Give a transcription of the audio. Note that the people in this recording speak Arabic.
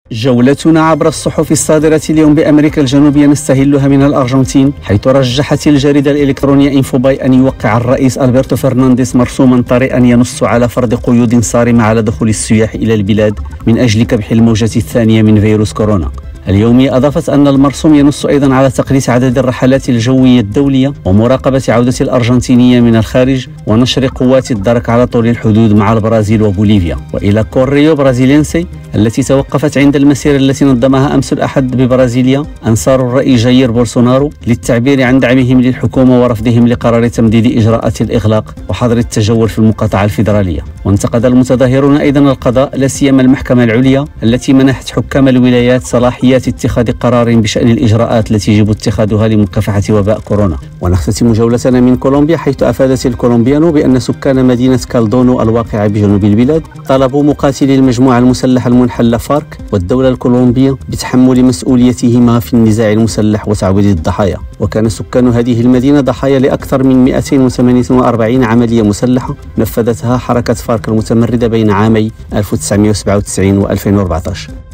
جولتنا عبر الصحف الصادرة اليوم بأمريكا الجنوبية نستهلها من الأرجنتين، حيث رجحت الجريدة الإلكترونية إنفوباي أن يوقع الرئيس ألبرتو فرنانديز مرسوما طارئا ينص على فرض قيود صارمة على دخول السياح إلى البلاد من أجل كبح الموجة الثانية من فيروس كورونا. اليومية أضافت أن المرسوم ينص أيضا على تقليص عدد الرحلات الجوية الدولية ومراقبة عودة الأرجنتينية من الخارج ونشر قوات الدرك على طول الحدود مع البرازيل وبوليفيا وإلى كوريو برازيلينسي التي توقفت عند المسيرة التي نظمها أمس الأحد ببرازيليا أنصار الرئيس جاير بولسونارو للتعبير عن دعمهم للحكومة ورفضهم لقرار تمديد إجراءات الإغلاق وحظر التجول في المقاطعة الفيدرالية. وانتقد المتظاهرون أيضا القضاء لا سيما المحكمة العليا التي منحت حكام الولايات صلاحيات اتخاذ قرار بشأن الإجراءات التي يجب اتخاذها لمكافحة وباء كورونا. ونختتم جولتنا من كولومبيا، حيث أفادت الكولومبيانو بأن سكان مدينة كالدونو الواقعة بجنوب البلاد طالبوا مقاتلي المجموعة المسلحة المنحلة فارك والدولة الكولومبية بتحمل مسؤوليتهما في النزاع المسلح وتعويض الضحايا. وكان سكان هذه المدينة ضحايا لأكثر من 248 عملية مسلحة نفذتها حركة فارك المتمردة بين عامي 1997 و 2014.